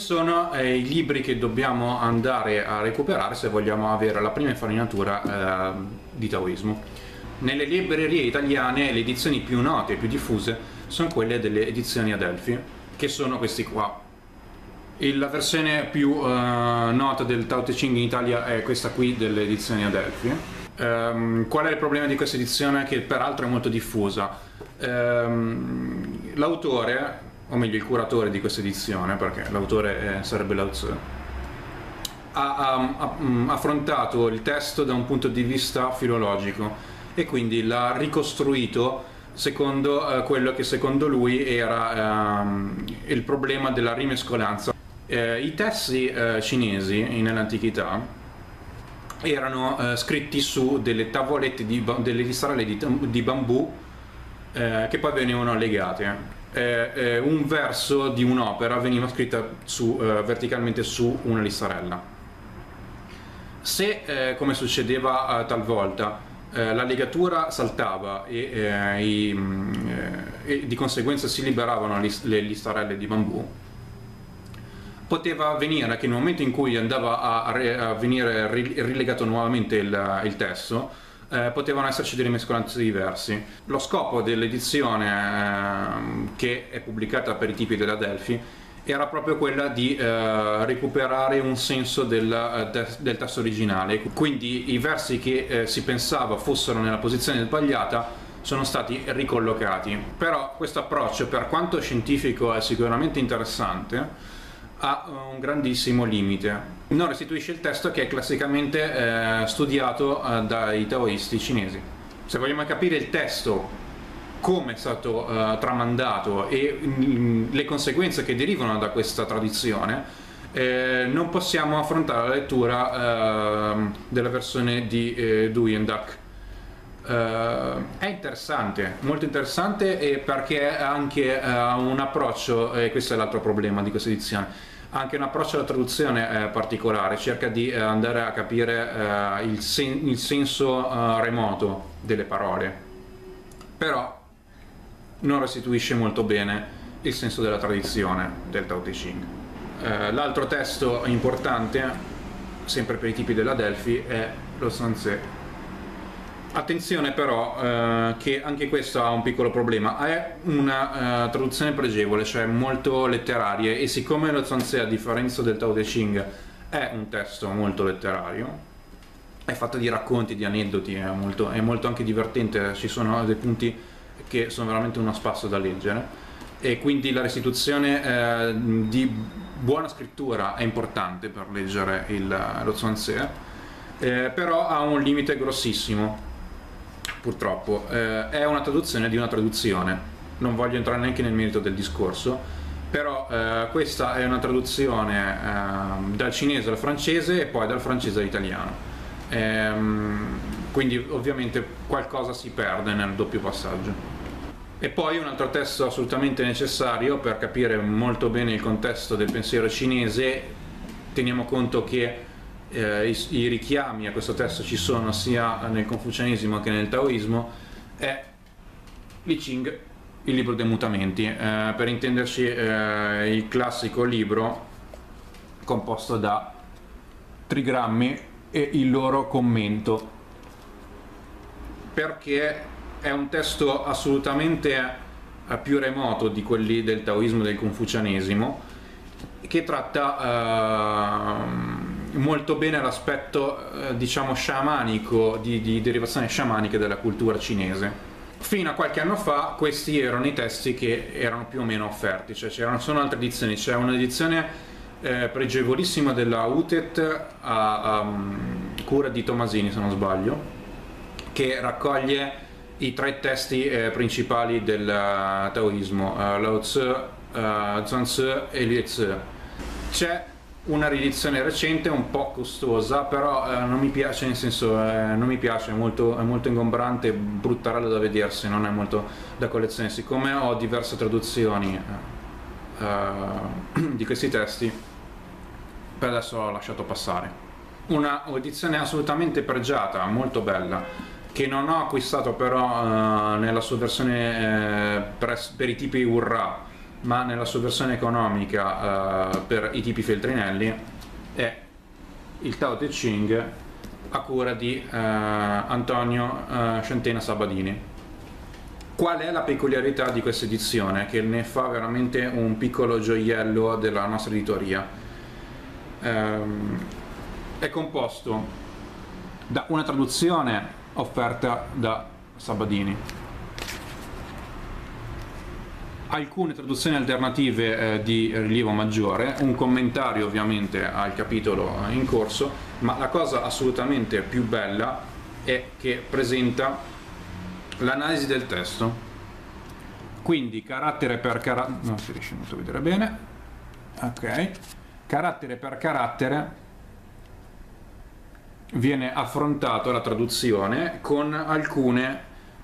sono i libri che dobbiamo andare a recuperare se vogliamo avere la prima infarinatura di taoismo. Nelle librerie italiane le edizioni più note e più diffuse sono quelle delle edizioni Adelphi, che sono questi qua. La versione più nota del Tao Te Ching in Italia è questa qui delle edizioni Adelphi. Qual è il problema di questa edizione, che peraltro è molto diffusa? L'autore, o meglio il curatore di questa edizione, perché l'autore sarebbe Lao Tzu, ha affrontato il testo da un punto di vista filologico e quindi l'ha ricostruito secondo quello che secondo lui era il problema della rimescolanza. I testi cinesi nell'antichità erano scritti su delle tavolette, delle listarelle di bambù che poi venivano legate. Un verso di un'opera veniva scritta verticalmente su una listarella. Se, come succedeva talvolta, la legatura saltava e di conseguenza si liberavano le listarelle di bambù, poteva avvenire che nel momento in cui andava a venire rilegato nuovamente il testo, potevano esserci delle mescolanze diversi. Lo scopo dell'edizione che è pubblicata per i tipi dell'Adelphi era proprio quella di recuperare un senso del testo originale, quindi i versi che si pensava fossero nella posizione sbagliata sono stati ricollocati. Però questo approccio, per quanto scientifico è sicuramente interessante, ha un grandissimo limite. Non restituisce il testo che è classicamente studiato dai taoisti cinesi. Se vogliamo capire il testo, come è stato tramandato e le conseguenze che derivano da questa tradizione, non possiamo affrontare la lettura della versione di Duyen Dak. È interessante, molto interessante, perché anche un approccio, e questo è l'altro problema di questa edizione, anche un approccio alla traduzione particolare, cerca di andare a capire il senso remoto delle parole, però non restituisce molto bene il senso della tradizione del Tao Te Ching. L'altro testo importante, sempre per i tipi dell'Adelphi, è lo Zhuangzi. Attenzione però che anche questo ha un piccolo problema, è una traduzione pregevole, cioè molto letteraria, e siccome lo Zhuangzi, a differenza del Tao Te Ching, è un testo molto letterario, è fatto di racconti, di aneddoti, è molto anche divertente, ci sono dei punti che sono veramente uno spasso da leggere, e quindi la restituzione di buona scrittura è importante per leggere lo Zhuangzi, però ha un limite grossissimo. Purtroppo è una traduzione di una traduzione, non voglio entrare neanche nel merito del discorso, però questa è una traduzione dal cinese al francese e poi dal francese all'italiano, quindi ovviamente qualcosa si perde nel doppio passaggio. E poi un altro testo assolutamente necessario per capire molto bene il contesto del pensiero cinese. Teniamo conto che i richiami a questo testo ci sono sia nel confucianesimo che nel taoismo, è Li Ching, il libro dei mutamenti, per intenderci il classico libro composto da trigrammi e il loro commento, perché è un testo assolutamente più remoto di quelli del taoismo e del confucianesimo, che tratta molto bene l'aspetto diciamo sciamanico, di derivazione sciamanica della cultura cinese. Fino a qualche anno fa questi erano i testi che erano più o meno offerti, cioè sono altre edizioni. C'è un'edizione pregevolissima della UTET a cura di Tomasini, se non sbaglio, che raccoglie i tre testi principali del taoismo, Lao Tzu, Zhuangzi e Liu Zi. C'è una riedizione recente, un po' costosa, però non mi piace, nel senso non mi piace, è molto ingombrante, bruttarello da vedersi, non è molto da collezione. Siccome ho diverse traduzioni di questi testi, per adesso l'ho lasciato passare. Una edizione assolutamente pregiata, molto bella, che non ho acquistato però nella sua versione per i tipi Urrà, ma nella sua versione economica per i tipi Feltrinelli è il Tao Te Ching a cura di Antonio Centena Sabadini. Qual è la peculiarità di questa edizione che ne fa veramente un piccolo gioiello della nostra editoria? È composto da una traduzione offerta da Sabadini, alcune traduzioni alternative di rilievo maggiore, un commentario ovviamente al capitolo in corso, ma la cosa assolutamente più bella è che presenta l'analisi del testo, quindi carattere per carattere, non si riesce molto a vedere bene, ok, carattere per carattere viene affrontato la traduzione con alcune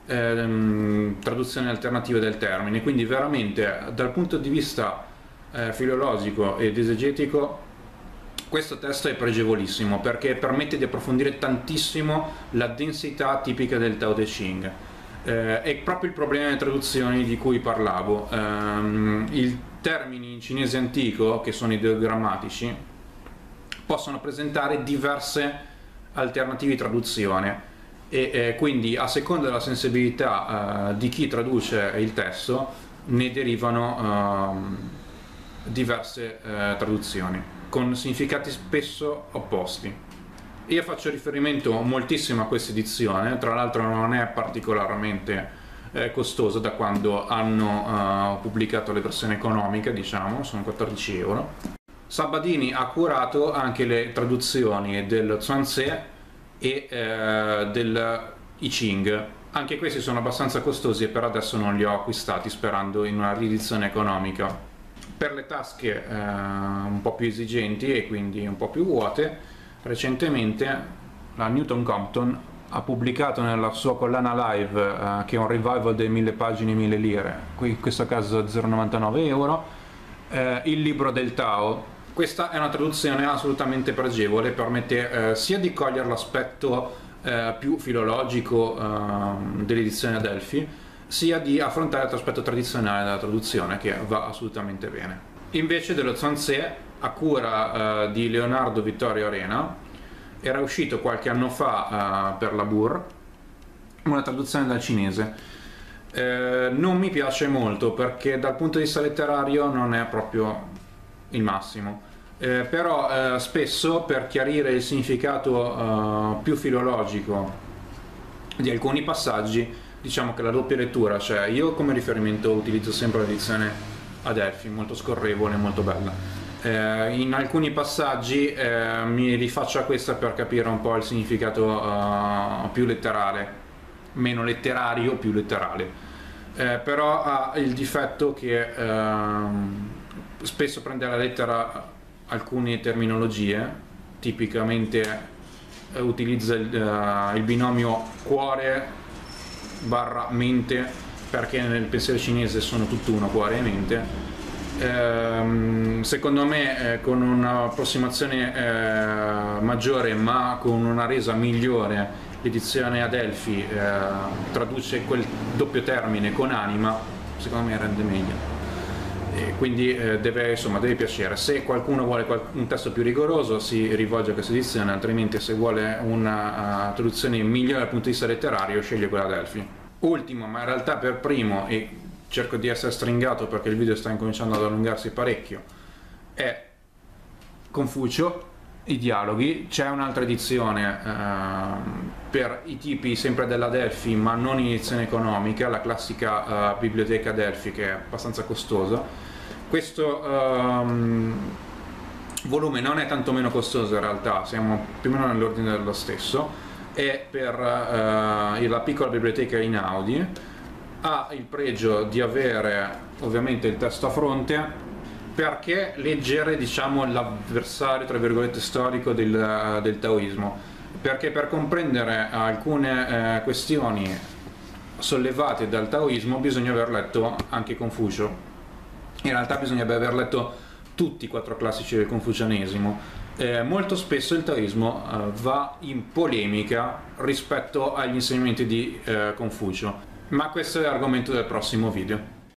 traduzioni alternative del termine, quindi veramente dal punto di vista filologico ed esegetico questo testo è pregevolissimo perché permette di approfondire tantissimo la densità tipica del Tao Te Ching. È proprio il problema delle traduzioni di cui parlavo. I termini in cinese antico, che sono ideogrammatici, possono presentare diverse alternative di traduzione e quindi a seconda della sensibilità di chi traduce il testo ne derivano diverse traduzioni con significati spesso opposti. Io faccio riferimento moltissimo a questa edizione, tra l'altro non è particolarmente costosa da quando hanno pubblicato le versioni economiche, diciamo, sono 14 euro. Sabadini ha curato anche le traduzioni del Zhuangzi e del I Ching. Anche questi sono abbastanza costosi e per adesso non li ho acquistati, sperando in una riedizione economica. Per le tasche un po' più esigenti e quindi un po' più vuote, recentemente la Newton Compton ha pubblicato nella sua collana live, che è un revival dei 1000 pagine 1000 lire, qui in questo caso 0,99 euro, il libro del Tao. Questa è una traduzione assolutamente pregevole, permette sia di cogliere l'aspetto più filologico dell'edizione Adelphi, sia di affrontare l'altro aspetto tradizionale della traduzione, che va assolutamente bene. Invece dello Zhuangzi, a cura di Leonardo Vittorio Arena, era uscito qualche anno fa per la Burr una traduzione dal cinese. Non mi piace molto perché dal punto di vista letterario non è proprio il massimo, però spesso per chiarire il significato più filologico di alcuni passaggi, diciamo che la doppia lettura, cioè io come riferimento utilizzo sempre l'edizione Adelphi, molto scorrevole, molto bella. In alcuni passaggi mi rifaccio a questa per capire un po' il significato più letterale, meno letterario, più letterale, però ha il difetto che spesso prende alla lettera alcune terminologie, tipicamente utilizza il binomio cuore barra mente, perché nel pensiero cinese sono tutt'uno, cuore e mente. Secondo me con un'approssimazione maggiore ma con una resa migliore, l'edizione Adelphi traduce quel doppio termine con anima, secondo me rende meglio. E quindi deve piacere. Se qualcuno vuole un testo più rigoroso si rivolge a questa edizione, altrimenti se vuole una traduzione migliore dal punto di vista letterario sceglie quella Adelphi. Ultimo, ma in realtà per primo, e cerco di essere stringato perché il video sta incominciando ad allungarsi parecchio, è Confucio, i dialoghi. C'è un'altra edizione per i tipi sempre della Adelphi ma non in edizione economica, la classica biblioteca Adelphi, che è abbastanza costosa. Questo volume non è tanto meno costoso in realtà, siamo più o meno nell'ordine dello stesso, è per la piccola biblioteca Einaudi, ha il pregio di avere ovviamente il testo a fronte, perché leggere, diciamo, l'avversario tra virgolette storico del taoismo, perché per comprendere alcune questioni sollevate dal taoismo bisogna aver letto anche Confucio. In realtà bisognerebbe aver letto tutti i 4 classici del confucianesimo. Molto spesso il taoismo va in polemica rispetto agli insegnamenti di Confucio, ma questo è l'argomento del prossimo video.